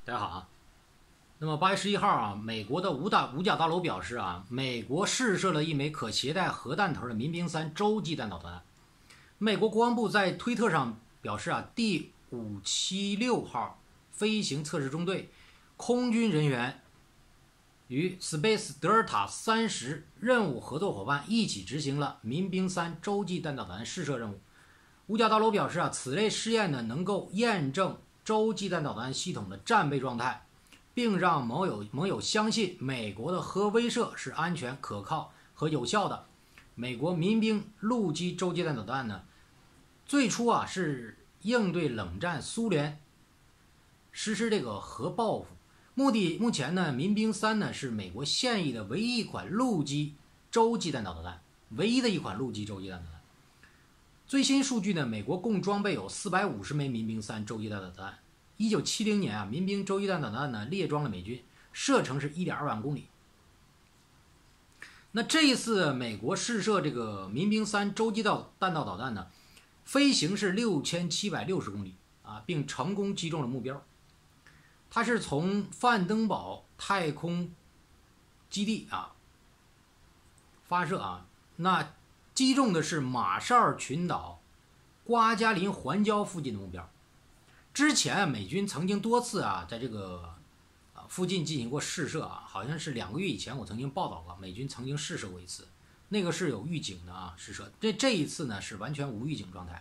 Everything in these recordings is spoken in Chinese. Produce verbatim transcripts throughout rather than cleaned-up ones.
大家好啊。那么八月十一号啊，美国的五大五角大楼表示啊，美国试射了一枚可携带核弹头的民兵三洲际弹道导弹。美国国防部在推特上表示啊，第五七六号飞行测试中队空军人员与 Space Delta 三十任务合作伙伴一起执行了民兵三洲际弹道导弹试射任务。五角大楼表示啊，此类试验呢能够验证洲际弹道导弹系统的战备状态，并让盟友盟友相信美国的核威慑是安全、可靠和有效的。美国民兵陆基洲际弹导弹呢，最初啊是应对冷战苏联实施这个核报复，目的目前呢，民兵三呢是美国现役的唯一一款陆基洲际弹道导弹，唯一的一款陆基洲际弹道弹。最新数据呢，美国共装备有四百五十枚民兵三洲际弹道导弹。一九七零年啊，民兵洲际弹道导弹呢列装了美军，射程是 一点二万公里。那这一次美国试射这个民兵三洲际弹道导弹呢，飞行是六千七百六十公里啊，并成功击中了目标。它是从范登堡太空基地啊发射啊，那击中的是马绍尔群岛瓜加林环礁附近的目标。之前美军曾经多次啊在这个啊附近进行过试射啊，好像是两个月以前我曾经报道过，美军曾经试射过一次，那个是有预警的啊试射。这这一次呢是完全无预警状态。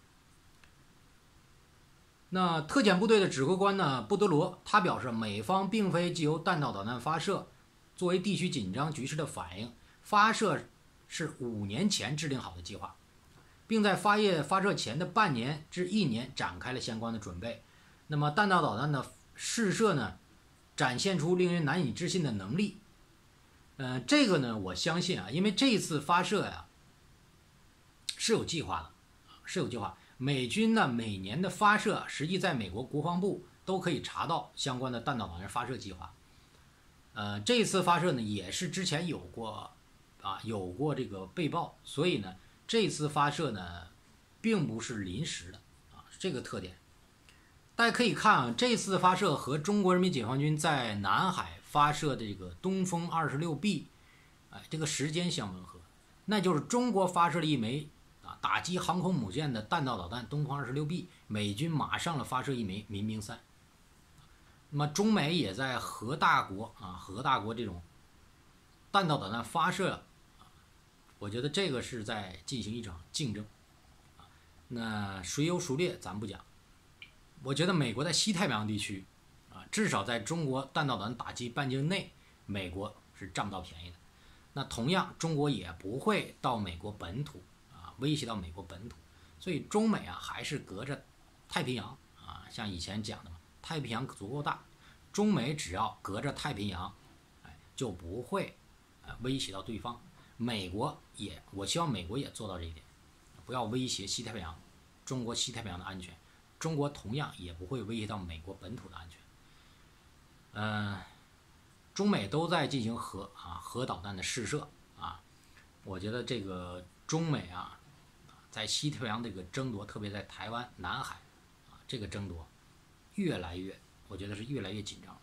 那特遣部队的指挥官呢布德罗他表示，美方并非藉由弹道导弹发射作为地区紧张局势的反应，发射是五年前制定好的计划，并在发射发射前的半年至一年展开了相关的准备。那么弹道导弹的试射呢，展现出令人难以置信的能力。呃，这个呢，我相信啊，因为这一次发射呀是有计划的，是有计划。美军呢每年的发射，实际在美国国防部都可以查到相关的弹道导弹发射计划。呃，这一次发射呢，也是之前有过啊有过这个备报，所以呢。这次发射呢，并不是临时的啊，这个特点。大家可以看啊，这次发射和中国人民解放军在南海发射的这个东风二十六 B， 哎，这个时间相吻合，那就是中国发射了一枚啊打击航空母舰的弹道导弹东风二十六 B， 美军马上了发射一枚民兵三。那么中美也在核大国啊核大国这种弹道导弹发射。我觉得这个是在进行一场竞争，啊，那谁优孰劣咱不讲。我觉得美国在西太平洋地区，啊，至少在中国弹道导弹打击半径内，美国是占不到便宜的。那同样，中国也不会到美国本土啊，威胁到美国本土。所以中美啊还是隔着太平洋啊，像以前讲的嘛，太平洋足够大，中美只要隔着太平洋，哎，就不会呃威胁到对方。美国也，我希望美国也做到这一点，不要威胁西太平洋，中国西太平洋的安全，中国同样也不会威胁到美国本土的安全。嗯、呃，中美都在进行核啊核导弹的试射啊，我觉得这个中美啊，在西太平洋这个争夺，特别在台湾、南海啊这个争夺，越来越，我觉得是越来越紧张。